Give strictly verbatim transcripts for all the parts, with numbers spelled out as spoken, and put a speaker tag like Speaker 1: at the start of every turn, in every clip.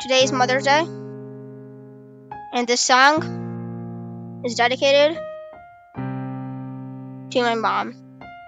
Speaker 1: Today is Mother's Day, and this song is dedicated to my mom.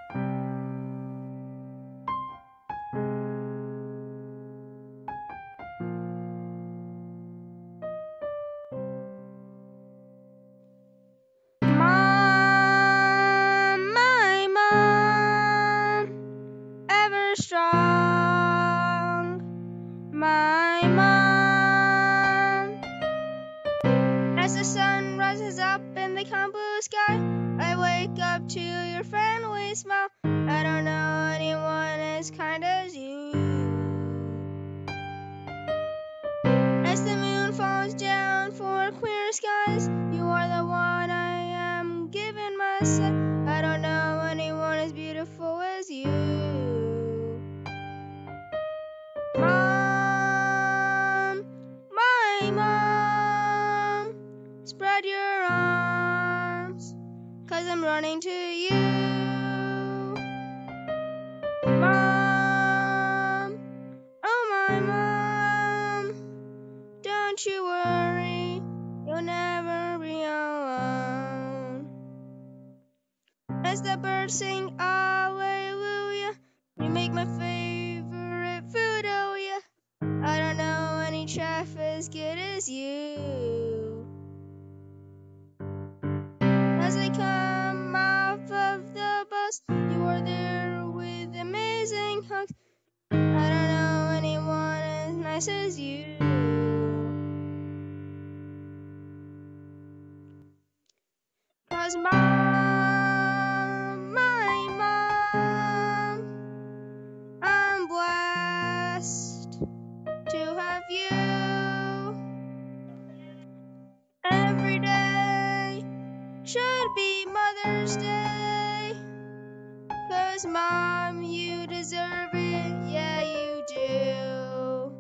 Speaker 1: Mom, my mom, ever strong, my mom. As the sun rises up in the calm blue sky, I wake up to your friendly smile. I don't know anyone as kind as you. As the moon falls down for clear skies, you are the one I am giving myself. I don't know anyone as beautiful as you. Mom, my mom, spread your arms, 'cause I'm running to you. Mom, oh my mom, don't you worry, you'll never be alone. As the birds sing hallelujah, you make my favorite food, oh yeah. I don't know any chef as good as you. As I come off of the bus, you are there with amazing hugs. I don't know anyone as nice as you. 'Cause mom, my mom, I'm blessed to have you. Every day should be Mother's Day, 'cause mom, you deserve it, yeah you do.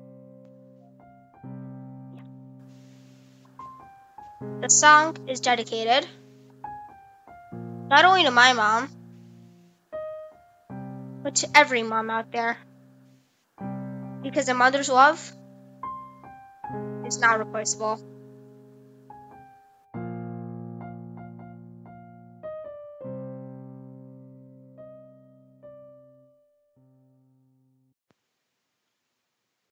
Speaker 1: The song is dedicated not only to my mom, but to every mom out there, because a mother's love is not replaceable.